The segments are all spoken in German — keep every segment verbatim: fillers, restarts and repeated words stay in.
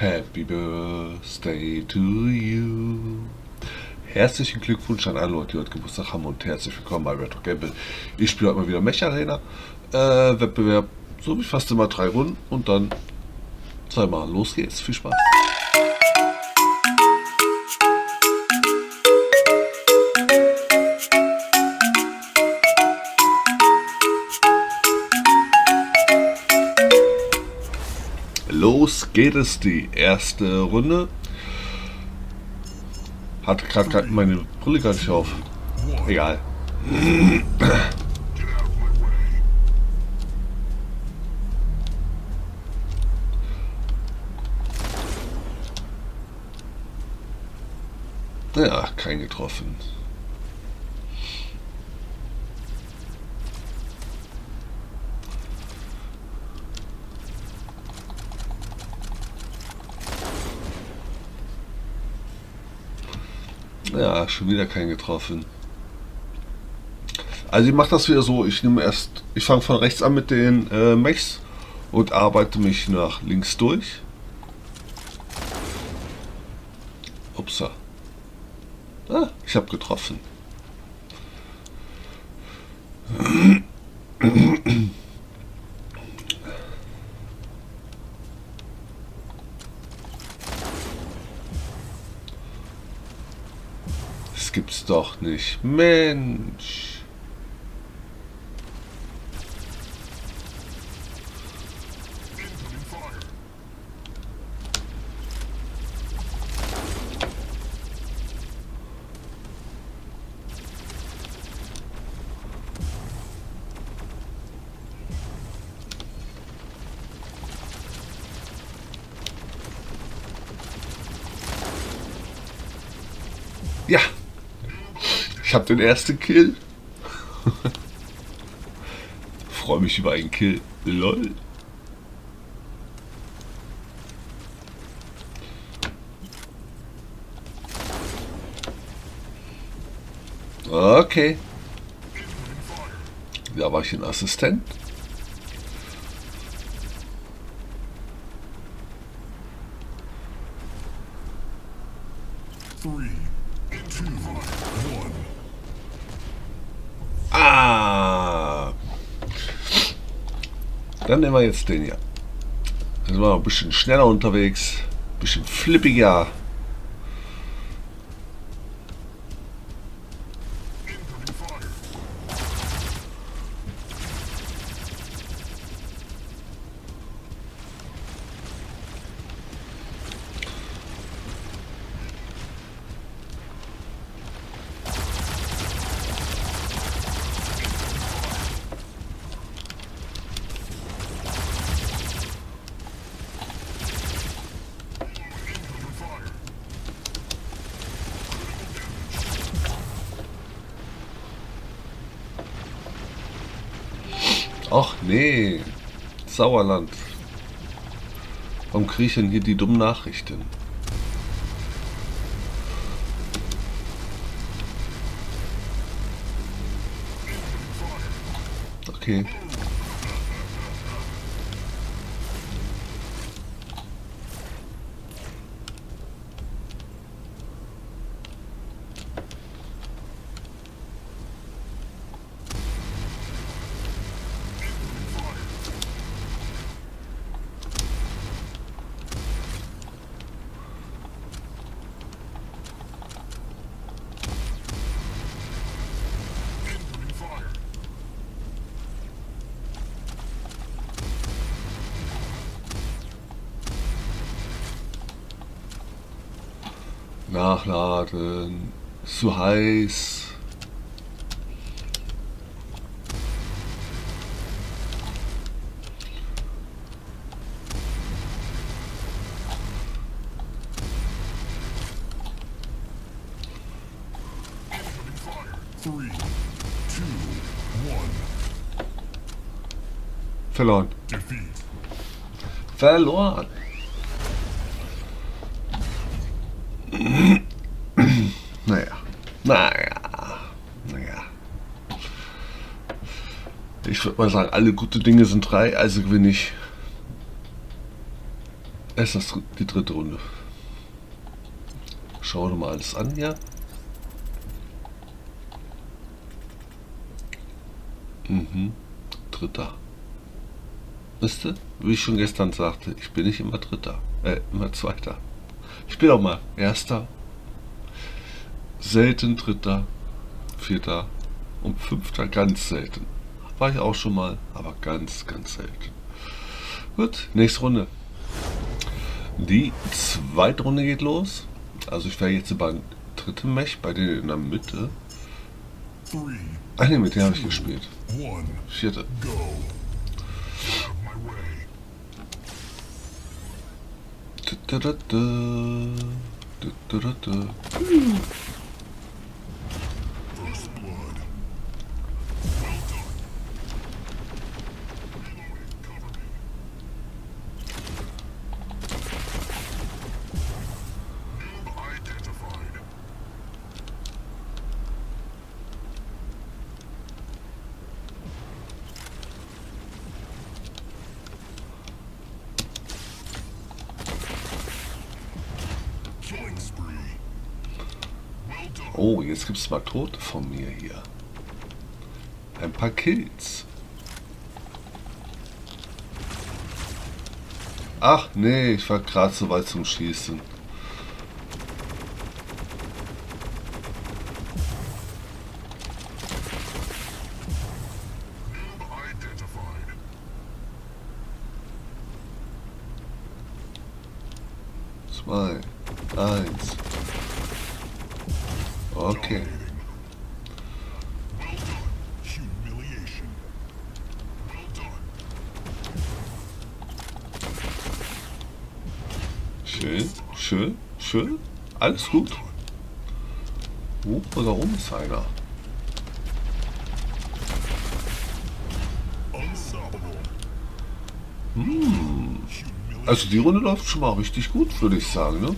Happy Birthday to you. Herzlichen Glückwunsch an alle Leute, die heute Geburtstag haben und herzlich willkommen bei Retro Gamble. Ich spiele heute mal wieder Mech Arena. Äh, Wettbewerb, so wie fast immer drei Runden und dann zweimal. Los geht's, viel Spaß. Los geht es, die erste Runde. Hatte gerade meine Brille gar nicht auf. Egal. Ja, kein getroffen. Ja, schon wieder kein getroffen. Also ich mache das wieder so, ich nehme erst, ich fange von rechts an mit den äh, Mechs und arbeite mich nach links durch. Upsa. Ah, ich habe getroffen. Das gibt's doch nicht. Mensch. Ja. Ich habe den ersten Kill. Freue mich über einen Kill. Lol. Okay. Da war ich ein Assistent. Ah. Dann nehmen wir jetzt den hier. Dann sind wir ein bisschen schneller unterwegs, ein bisschen flippiger. Ach nee, Sauerland. Warum kriege ich denn hier die dummen Nachrichten? Okay. Nachladen, zu heiß. Verloren. Verloren. Naja, naja, naja. Ich würde mal sagen, alle gute Dinge sind drei, also gewinne ich. Äh, Es ist die dritte Runde. Schauen wir mal alles an hier. Mhm. Dritter. Wisst ihr? Wie ich schon gestern sagte, ich bin nicht immer Dritter. Äh, immer Zweiter. Ich bin auch mal Erster. Selten Dritter. Vierter. Und Fünfter ganz selten. War ich auch schon mal, aber ganz, ganz selten. Gut, nächste Runde. Die zweite Runde geht los. Also ich wäre jetzt beim dritten Mech, bei denen in der Mitte. Ah ne, mit der habe ich gespielt. Vierte. Da, da, da, da, da, da, da. Oh, jetzt gibt es mal Tote von mir hier. Ein paar Kills. Ach nee, ich war gerade so weit zum Schießen. Zwei, eins. Okay. Schön, schön, schön. Alles gut. Wo oder oben ist einer? Hm. Also die Runde läuft schon mal richtig gut, würde ich sagen, ne?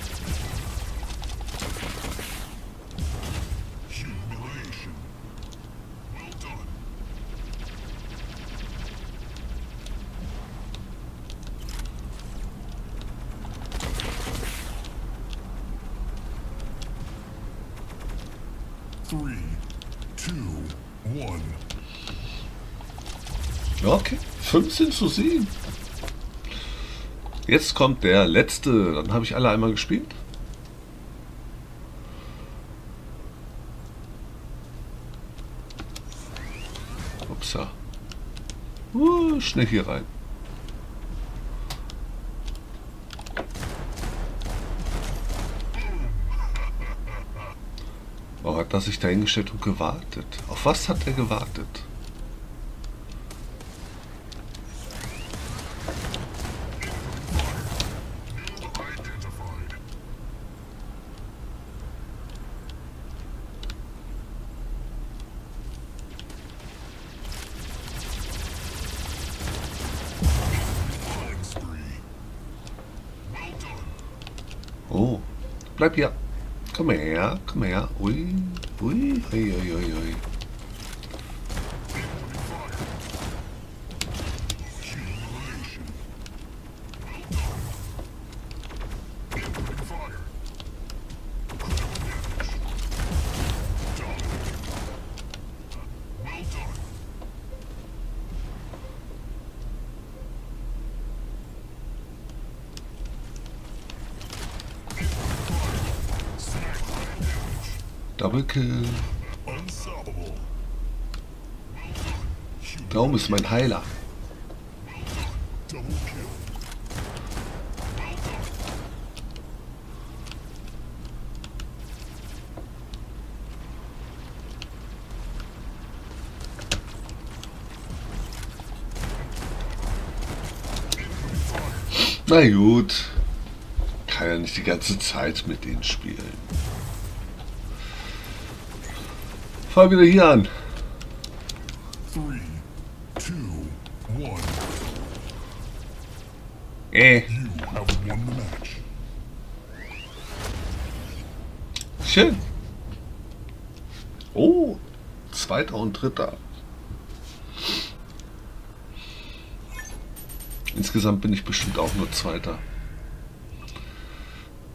Okay, fünfzehn zu sieben. Jetzt kommt der letzte. Dann habe ich alle einmal gespielt. Upsa. Uh, schnell hier rein. Warum hat er sich da hingestellt und gewartet? Auf was hat er gewartet? Oh, bleib hier. Komm her, komm her. Ui, ui, ui, ui, ui, ui. Double Kill. Da oben ist mein Heiler. Na gut. Kann ja nicht die ganze Zeit mit denen spielen. Fahr wieder hier an. Three, two, one. Äh. You have won the match. Schön. Oh, zweiter und dritter. Insgesamt bin ich bestimmt auch nur Zweiter.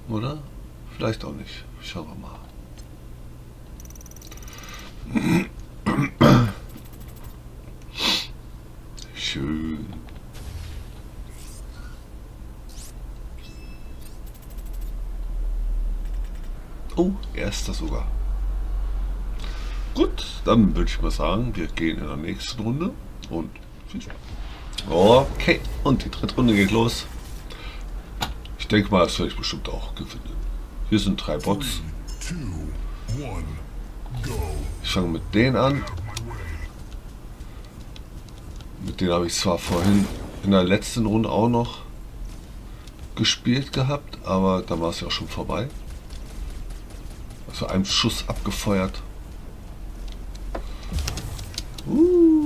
Oder? Vielleicht auch nicht. Schauen wir mal. Schön. Oh, erster sogar. Gut, dann würde ich mal sagen, wir gehen in der nächsten Runde und viel Spaß. Okay, und die dritte Runde geht los. Ich denke mal, das werde ich bestimmt auch gewinnen. Hier sind drei Bots. Two, one, go. Ich fange mit denen an. Out my way. Mit denen habe ich zwar vorhin in der letzten Runde auch noch gespielt gehabt, aber da war es ja auch schon vorbei. Also einem Schuss abgefeuert. Uh.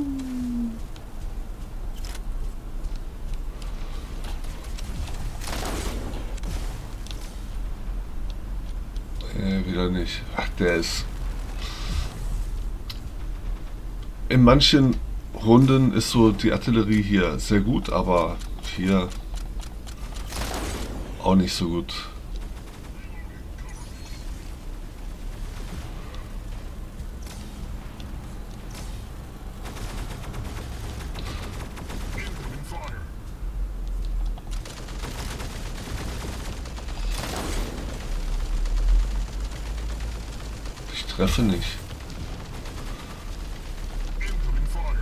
Äh, wieder nicht. Ach, der ist... In manchen Runden ist so die Artillerie hier sehr gut, aber hier auch nicht so gut. Incoming fire. Ich treffe nicht. Incoming fire.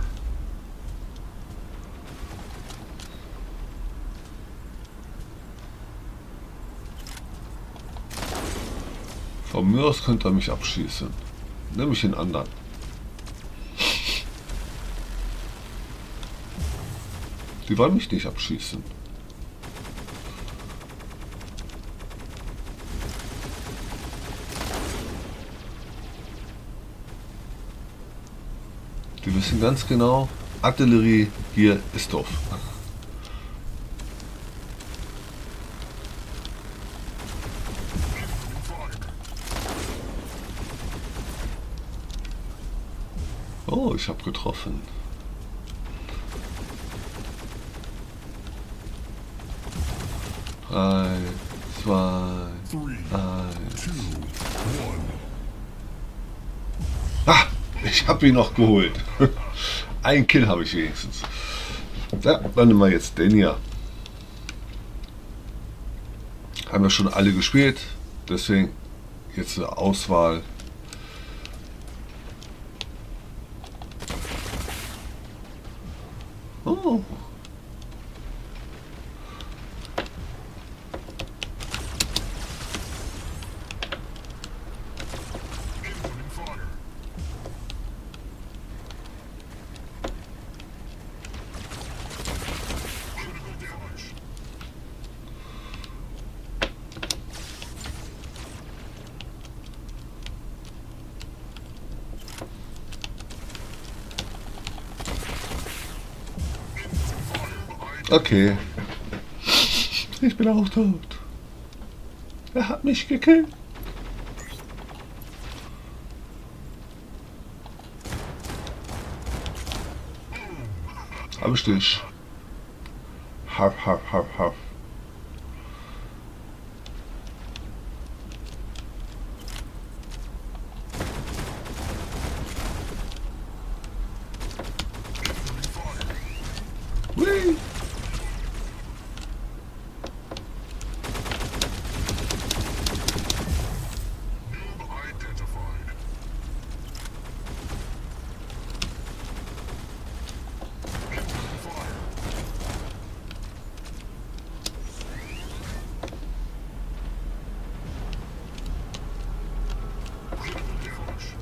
Von mir aus könnte er mich abschießen. Nämlich den anderen. Die wollen mich nicht abschießen. Die wissen ganz genau, Artillerie hier ist doof. Incoming fire. Oh, ich habe getroffen. Drei, zwei, Three, eins. two, one. Ah, ich habe ihn noch geholt. Ein Kill habe ich wenigstens. Ja, dann nehmen wir jetzt den hier. Haben wir schon alle gespielt, deswegen jetzt eine Auswahl. Oh. Incoming fire. Critical damage. Incoming fire behind. Okay. Ich bin auch tot. Er hat mich gekillt. Hab ich dich. Harf, harf, harf, harf. Incoming fire. Whee! Noob identified. Incoming fire. Critical damage.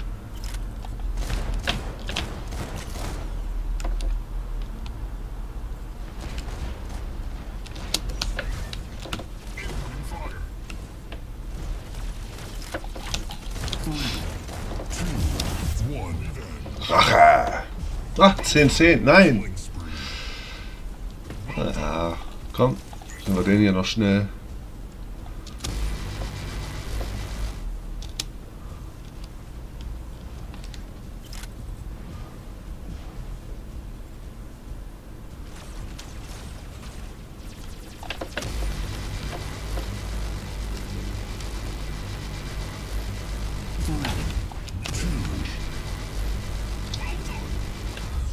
Incoming fire. Three, two, one. Rache! Ach, zehn zehn, nein! Killing spree. Ja, komm, nehmen wir den hier noch schnell.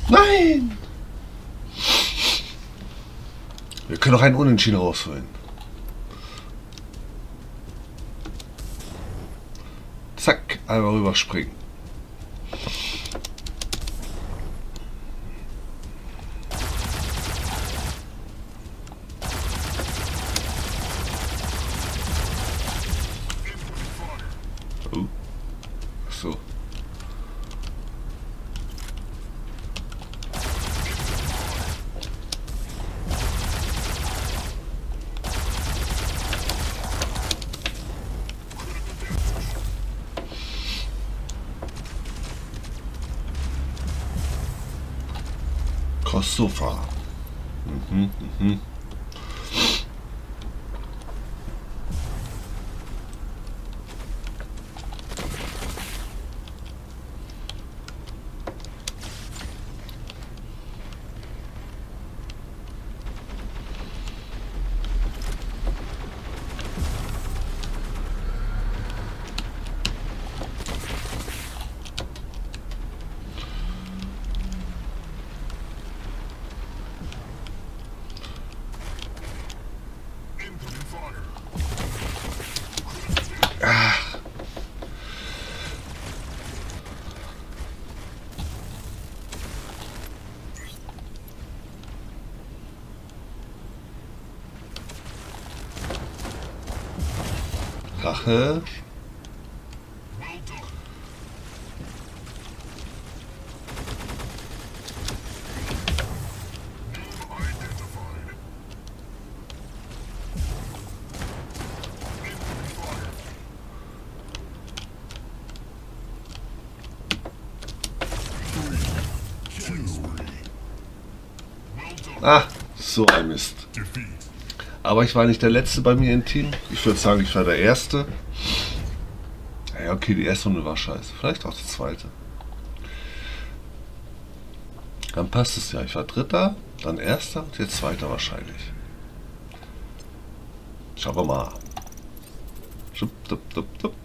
Nein! Wir können auch einen Unentschieden rausholen. Zack, einmal rüberspringen. Oh. So. Crossover. Mhm, mhm. Rache. Ah, so ein Mist. Aber ich war nicht der Letzte bei mir im Team. Ich würde sagen, ich war der Erste. Ja, okay, die erste Runde war scheiße. Vielleicht auch die zweite. Dann passt es ja. Ich war Dritter, dann Erster und jetzt Zweiter wahrscheinlich. Schauen wir mal. Schupp, dupp, dupp, dupp.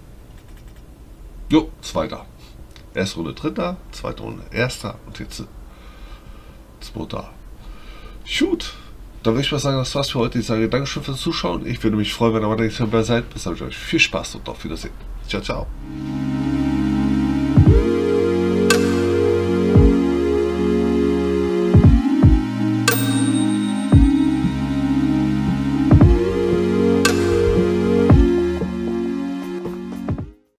Jo, Zweiter. Erste Runde Dritter, zweite Runde Erster und jetzt Zweiter. Shoot! Dann würde ich mal sagen, das war's für heute. Ich sage Dankeschön fürs Zuschauen. Ich würde mich freuen, wenn ihr weiter dabei seid. Bis dann, euch viel Spaß und auf Wiedersehen. Ciao, ciao.